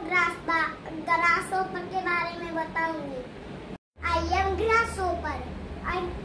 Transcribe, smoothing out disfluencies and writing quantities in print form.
Grasshopper के बारे में बताऊंगी। I am grasshopper.